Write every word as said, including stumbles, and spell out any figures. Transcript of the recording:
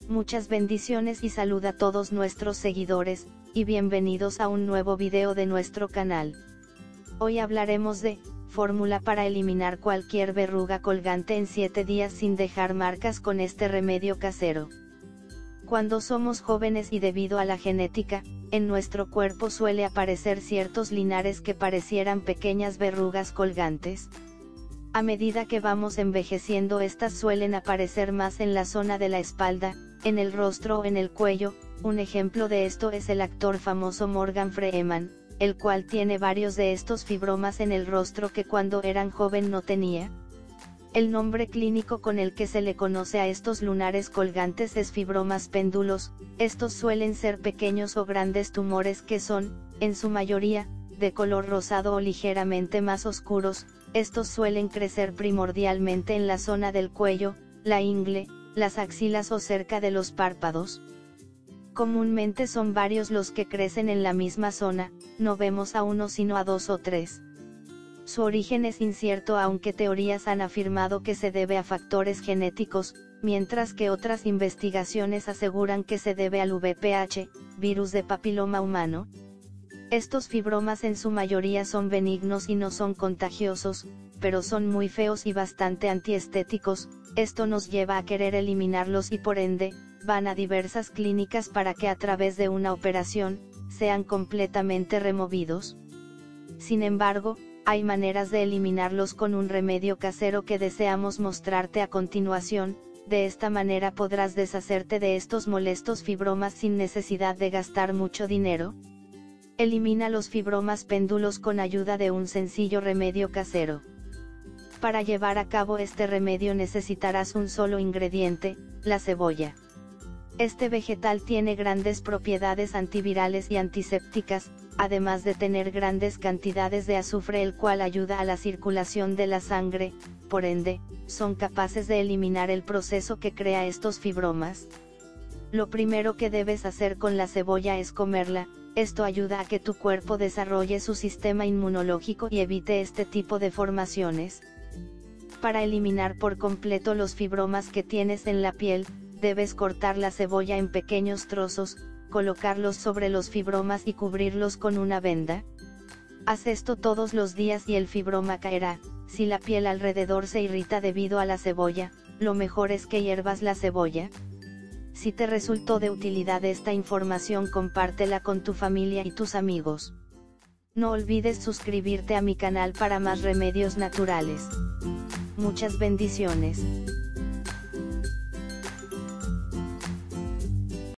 Muchas bendiciones y salud a todos nuestros seguidores, y bienvenidos a un nuevo video de nuestro canal. Hoy hablaremos de, fórmula para eliminar cualquier verruga colgante en siete días sin dejar marcas con este remedio casero. Cuando somos jóvenes y debido a la genética, en nuestro cuerpo suele aparecer ciertos linares que parecieran pequeñas verrugas colgantes. A medida que vamos envejeciendo, estas suelen aparecer más en la zona de la espalda, en el rostro o en el cuello. Un ejemplo de esto es el actor famoso Morgan Freeman, el cual tiene varios de estos fibromas en el rostro que cuando era joven no tenía. El nombre clínico con el que se le conoce a estos lunares colgantes es fibromas péndulos. Estos suelen ser pequeños o grandes tumores que son, en su mayoría, de color rosado o ligeramente más oscuros. Estos suelen crecer primordialmente en la zona del cuello, la ingle, las axilas o cerca de los párpados. Comúnmente son varios los que crecen en la misma zona, no vemos a uno sino a dos o tres. Su origen es incierto, aunque teorías han afirmado que se debe a factores genéticos, mientras que otras investigaciones aseguran que se debe al V P H, virus de papiloma humano. Estos fibromas en su mayoría son benignos y no son contagiosos, pero son muy feos y bastante antiestéticos. Esto nos lleva a querer eliminarlos y por ende, van a diversas clínicas para que a través de una operación, sean completamente removidos. Sin embargo, hay maneras de eliminarlos con un remedio casero que deseamos mostrarte a continuación. De esta manera podrás deshacerte de estos molestos fibromas sin necesidad de gastar mucho dinero. Elimina los fibromas péndulos con ayuda de un sencillo remedio casero. Para llevar a cabo este remedio necesitarás un solo ingrediente, la cebolla. Este vegetal tiene grandes propiedades antivirales y antisépticas, además de tener grandes cantidades de azufre, el cual ayuda a la circulación de la sangre. Por ende, son capaces de eliminar el proceso que crea estos fibromas. Lo primero que debes hacer con la cebolla es comerla. Esto ayuda a que tu cuerpo desarrolle su sistema inmunológico y evite este tipo de formaciones. Para eliminar por completo los fibromas que tienes en la piel, debes cortar la cebolla en pequeños trozos, colocarlos sobre los fibromas y cubrirlos con una venda. Haz esto todos los días y el fibroma caerá. Si la piel alrededor se irrita debido a la cebolla, lo mejor es que hiervas la cebolla. Si te resultó de utilidad esta información, compártela con tu familia y tus amigos. No olvides suscribirte a mi canal para más remedios naturales. Muchas bendiciones.